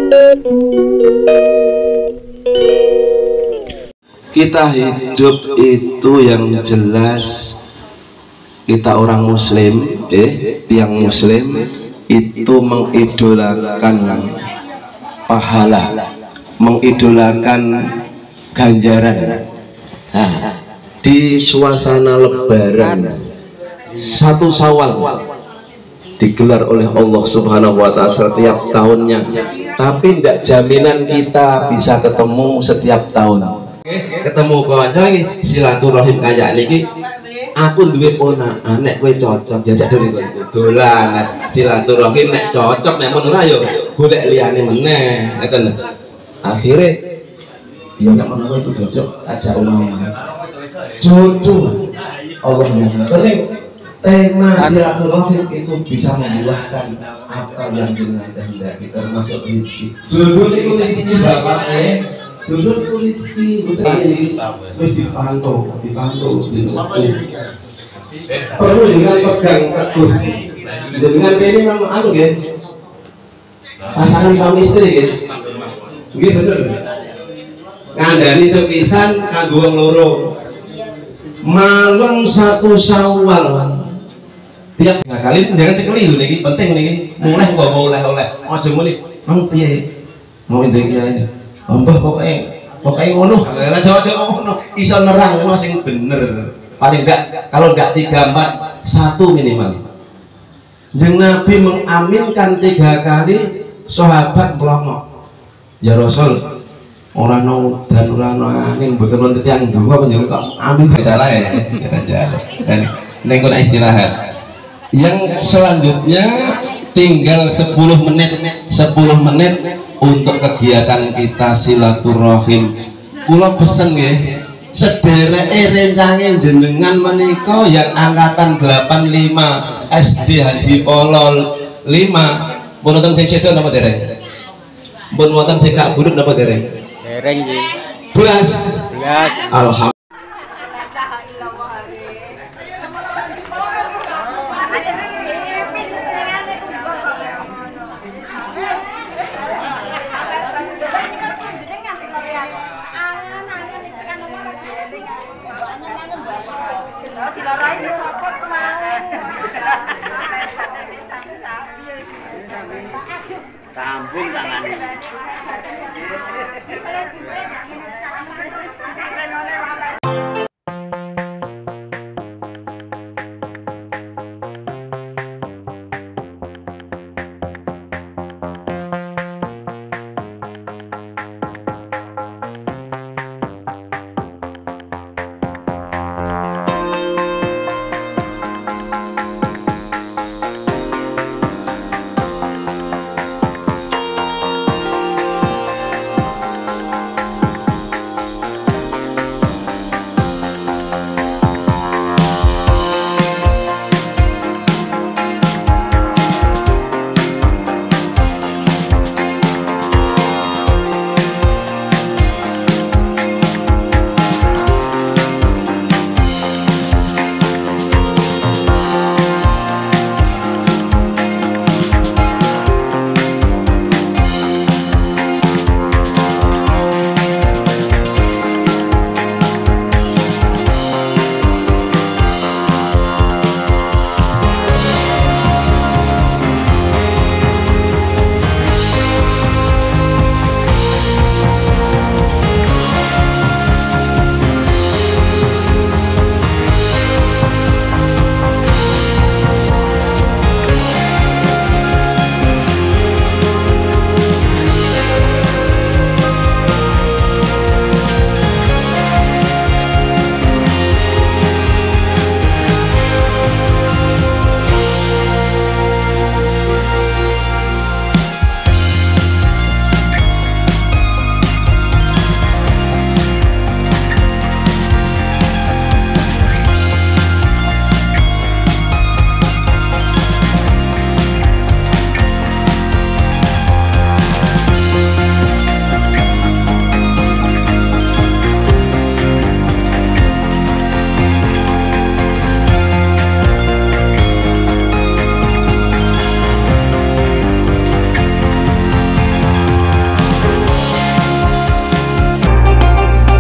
Kita hidup itu yang jelas, kita orang muslim, tiang muslim itu mengidolakan pahala, mengidolakan ganjaran. Nah, di suasana lebaran 1 Syawal digelar oleh Allah Subhanahu wa Ta'ala setiap tahunnya, tapi tidak jaminan kita bisa ketemu setiap tahun. Ketemu kawan lagi silaturahim kayak niki, aku duwe ponakan nek kowe cocok jajak dolan silaturahim nek cocok nek men ora yo golek liyane meneh ngeten. Akhire yo nek menawa itu cocok ajak umum jodoh Allah mengatur. Tema silaturahim itu bisa membuahkan apa yang dengan kehendaki, termasuk rezeki. Jodoh itu rezeki bapaknya, jodoh itu rezeki ini terus dipantau. Perlu dengan pegang teguh. Dengan ini memang anu ya, pasangan suami istri ya, gitu bener. Ngandani sepisan kanggo wong loro. Malam 1 Syawal tiap 3 kali jangan cekeli lho niki, penting niki. Mulai kok oleh-oleh. Aja muni, "Mang piye?" Mau ndek kiai. Mbah pokoke ngono. Lah jawab ngono, iso nerang ngono sing bener. Paling enggak kalau enggak 3, 4, 1 minimal. Jeung Nabi mengaminkan 3 kali, sahabat melongo. Ya Rasul, orang no dan orang no angin betul betul yang dua penjuru kok amin salah ya. Dan nengok istirahat. Yang selanjutnya tinggal 10 menit untuk kegiatan kita silaturahim. Kula pesen nggih, sedereke rencane jenengan menika yang angkatan 85 SD Haji Polo 5. Pun wonten sing sedo napa dereng? Pun wonten sing kak budut napa dereng? Dereng nggih. Belas. Alhamdulillah. Sambung tangannya.